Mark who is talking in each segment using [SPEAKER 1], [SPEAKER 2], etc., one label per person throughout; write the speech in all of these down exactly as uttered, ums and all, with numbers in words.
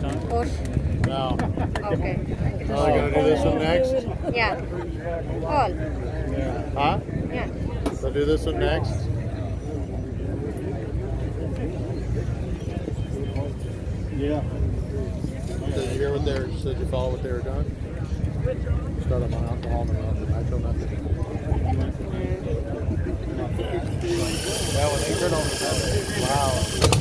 [SPEAKER 1] Push.
[SPEAKER 2] No.
[SPEAKER 1] Okay.
[SPEAKER 2] Oh, we're gonna do this one next?
[SPEAKER 1] Yeah. All.
[SPEAKER 2] Yeah. Huh?
[SPEAKER 1] Yeah.
[SPEAKER 2] So do this one next?
[SPEAKER 3] Yeah.
[SPEAKER 2] Did you hear what they were, did you follow what they were doing? Start them on alcohol and then on the nitro method. Yeah, when they turn on the method. Wow.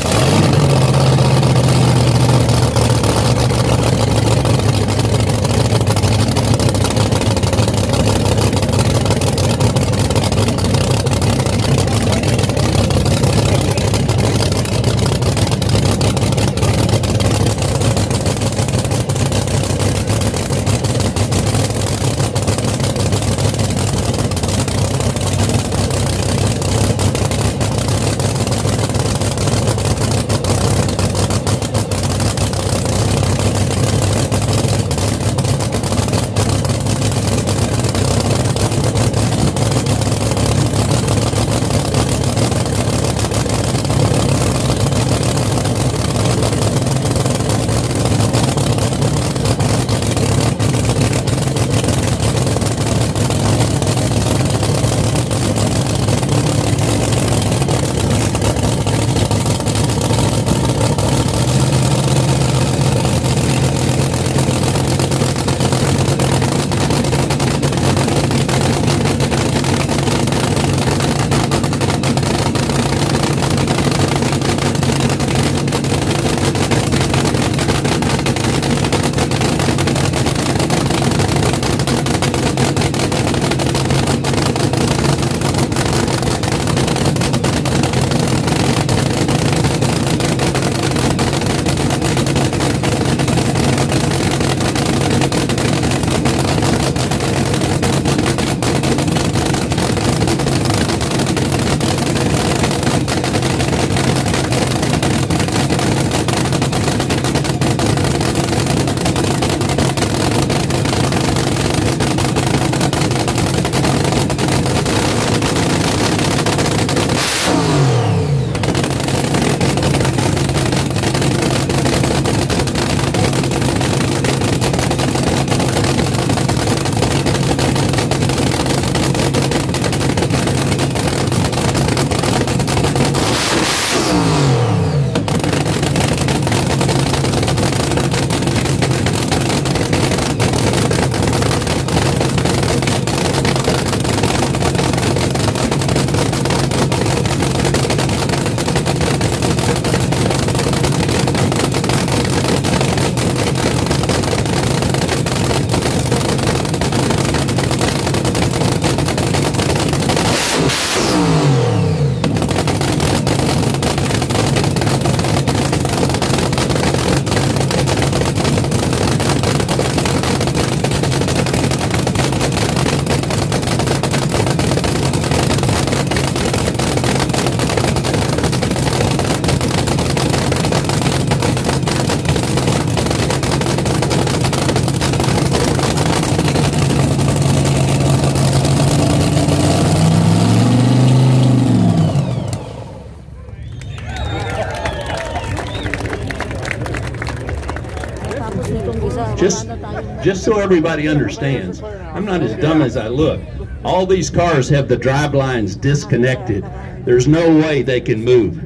[SPEAKER 4] Just, just so everybody understands, I'm not as dumb as I look. All these cars have the drive lines disconnected. There's no way they can move.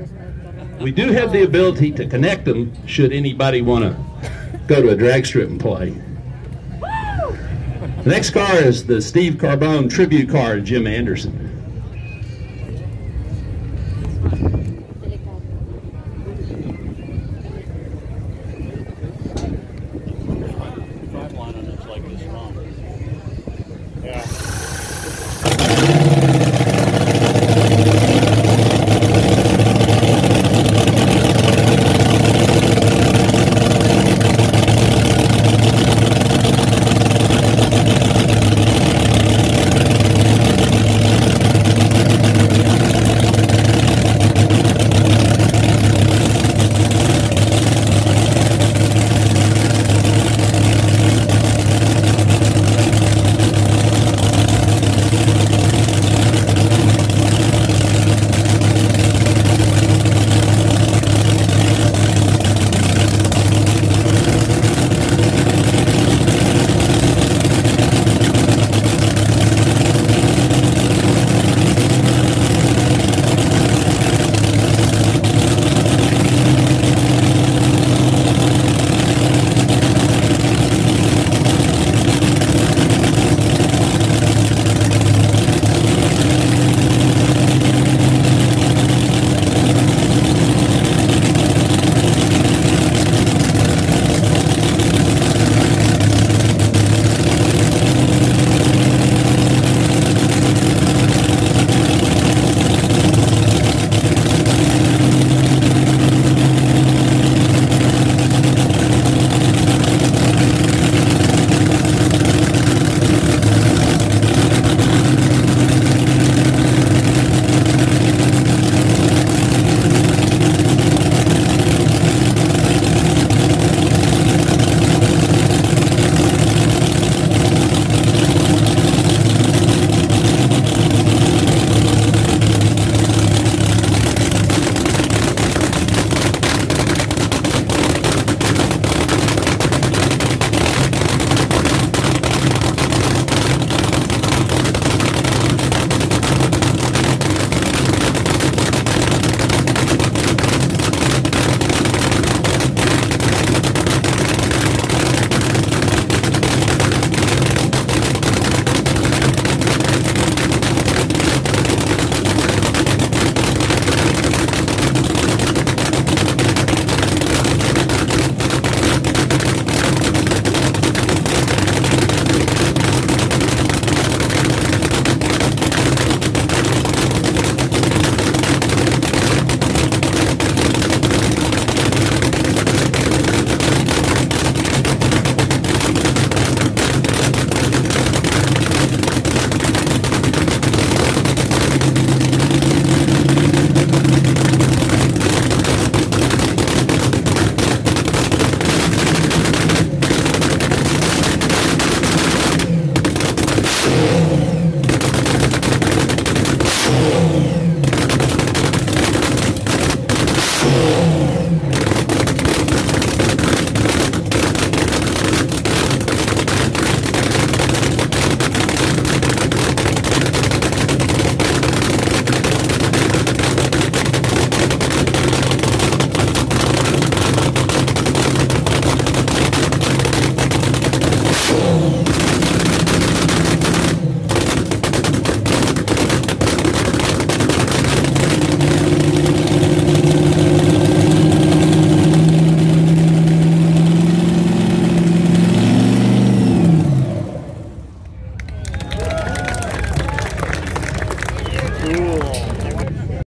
[SPEAKER 4] We do have the ability to connect them should anybody want to go to a drag strip and play. The next car is the Steve Carbone tribute car to Jim Anderson.